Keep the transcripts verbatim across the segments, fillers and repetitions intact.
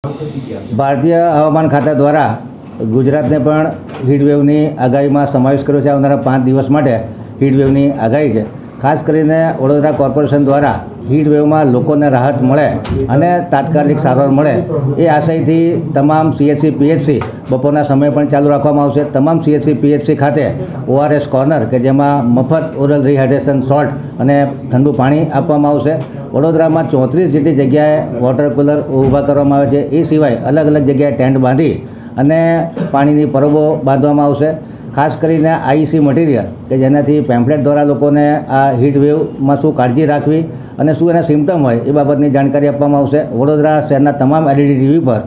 ભારતીય હવામાન ખાતા દ્વારા ગુજરાતને પણ હીટવેવની આગાહીમાં સમાવેશ કર્યો છે। આવનારા પાંચ દિવસ માટે હીટવેવની આગાહી છે। ખાસ કરીને વડોદરા કોર્પોરેશન દ્વારા હીટવેવમાં લોકોને રાહત મળે અને તાત્કાલિક સારવાર મળે એ આશયથી તમામ સીએચસી પીએચસી બપોરના સમય પણ ચાલુ રાખવામાં આવશે। તમામ સીએચસી પીએચસી ખાતે ઓઆરએસ કોર્નર કે જેમાં મફત ઓરલ રિહાઇડ્રેશન સોલ્ટ અને ઠંડુ પાણી આપવામાં આવશે। વડોદરામાં ચોત્રીસ જેટલી જગ્યાએ વોટર કુલર ઊભા કરવામાં આવે છે। એ સિવાય અલગ અલગ જગ્યાએ ટેન્ટ બાંધી અને પાણીની પરબો બાંધવામાં આવશે। ખાસ કરીને આઈસી મટીરિયલ કે જેનાથી પેમ્પલેટ દ્વારા લોકોને આ હીટ વેવમાં શું કાળજી રાખવી અને શું એના સિમ્ટમ હોય એ બાબતની જાણકારી આપવામાં આવશે। વડોદરા શહેરના તમામ એલઈડી ટીવી પર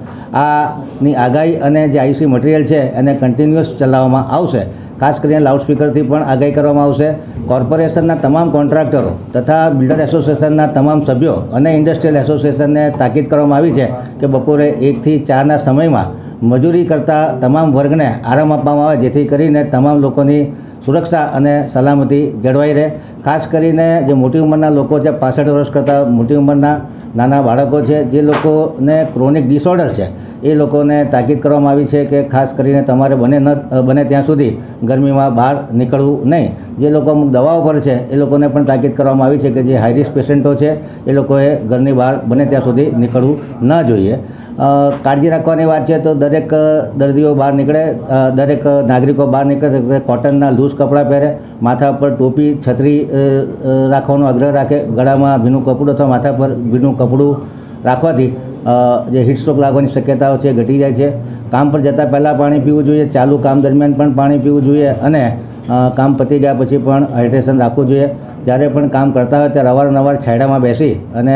આની આગાહી અને જે આઈસી મટીરિયલ છે એને કન્ટિન્યુઅસ ચલાવવામાં આવશે। ખાસ કરીને લાઉડસ્પીકરથી પણ આગાહી કરવામાં આવશે। કોર્પોરેશનના તમામ કોન્ટ્રાક્ટરો તથા બિલ્ડર એસોસિએશનના તમામ સભ્યો અને ઇન્ડસ્ટ્રીયલ એસોસિએશનને તાકીદ કરવામાં આવી છે કે બપોરે એકથી ચારના સમયમાં મજૂરી કરતા તમામ વર્ગને આરામ આપવામાં આવે જેથી કરીને તમામ લોકોની સુરક્ષા અને સલામતી જળવાઈ રહે। ખાસ કરીને જે મોટી ઉંમરના લોકો છે, પાસઠ વર્ષ કરતાં મોટી ઉંમરના નાના બાળકો છે, જે લોકોને ક્રોનિક ડિસઓર્ડર છે, એ લોકોને તાકીદ કરવામાં આવી છે કે ખાસ કરીને તમારે બને ન બને ત્યાં સુધી ગરમીમાં બહાર નીકળવું નહીં। જે લોકો અમુક દવાઓ પર છે એ લોકોને પણ તાકીદ કરવામાં આવી છે કે જે હાઈ રિસ્ક પેશન્ટો છે એ લોકોએ ઘરની બહાર બને ત્યાં સુધી નીકળવું ન જોઈએ। કાળજી રાખવાની વાત છે તો દરેક દર્દીઓ બહાર નીકળે, દરેક નાગરિકો બહાર નીકળે કોટનના લૂઝ કપડાં પહેરે, માથા પર ટોપી છત્રી રાખવાનો આગ્રહ રાખે। ગળામાં ભીનું કપડું અથવા માથા પર ભીનું કપડું રાખવાથી જે હીટ સ્ટ્રોક લાગવાની શક્યતાઓ છે ઘટી જાય છે। કામ પર જતાં પહેલાં પાણી પીવું જોઈએ, ચાલુ કામ દરમિયાન પણ પાણી પીવું જોઈએ અને કામ પતી ગયા પછી પણ હાઇડ્રેશન રાખવું જોઈએ। જ્યારે પણ કામ કરતા હોય ત્યારે અવારનવાર છાંયડામાં બેસી અને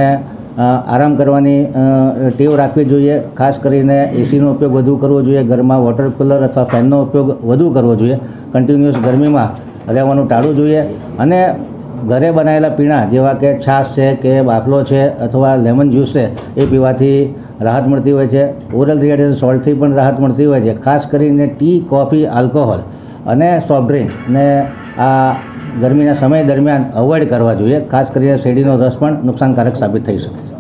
આરામ કરવાની ટેવ રાખવી જોઈએ। ખાસ કરીને એસીનો ઉપયોગ વધુ કરવો જોઈએ, ઘરમાં વોટર કુલર અથવા ફેનનો ઉપયોગ વધુ કરવો જોઈએ। કન્ટિન્યુઅસ ગરમીમાં રહેવાનું ટાળવું જોઈએ અને ઘરે બનાવેલા પીણા જેવા કે છાશ છે કે બાફલો છે અથવા લેમન જ્યુસ છે એ પીવાથી રાહત મળતી હોય છે। ઓરલ રિહાઇડ્રેશન સોલ્ટથી પણ રાહત મળતી હોય છે। ખાસ કરીને ટી, કોફી, આલ્કોહોલ અને સોફ્ટ ડ્રિંકને આ ગરમીના સમય દરમિયાન અવોઇડ કરવા જોઈએ। ખાસ કરીને શેરડીનો રસ પણ નુકસાનકારક સાબિત થઈ શકે છે।